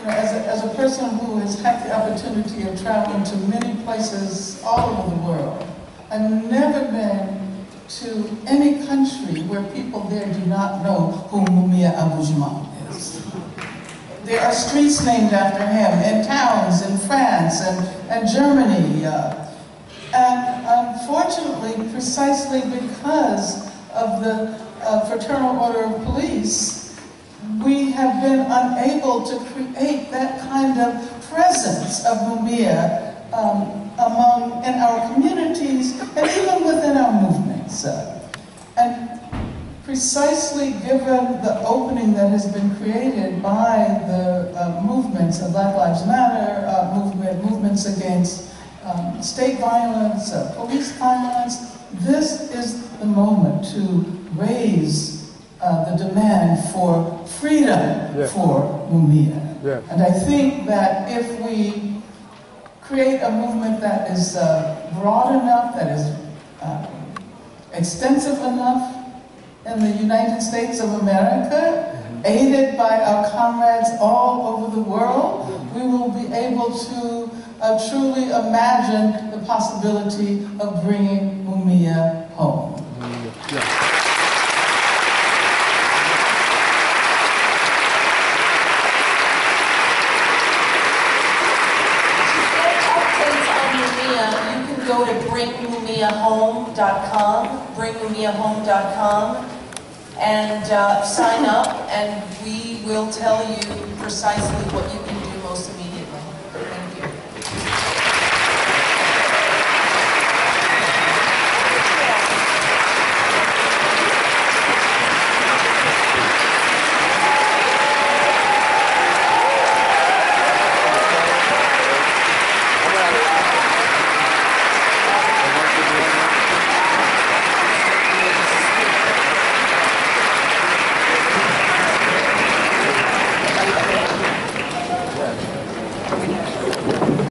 as a person who has had the opportunity of traveling to many places all over the world, I've never been to any country where people there do not know who Mumia Abu-Jamal is. There are streets named after him in towns in France and Germany. And unfortunately, precisely because of the Fraternal Order of Police, we have been unable to create that kind of presence of Mumia in our communities and even within our movements. And precisely given the opening that has been created by the movements, the Black Lives Matter movements against state violence, police violence, this is the moment to raise the demand for freedom for Mumia. And I think that if we create a movement that is broad enough, that is extensive enough in the United States of America, aided by our comrades all over the world, we will be able to truly imagine the possibility of bringing Mumia home. Go to bringmumiahome.com, bringmumiahome.com, and sign up, and we will tell you precisely what you can do most immediately.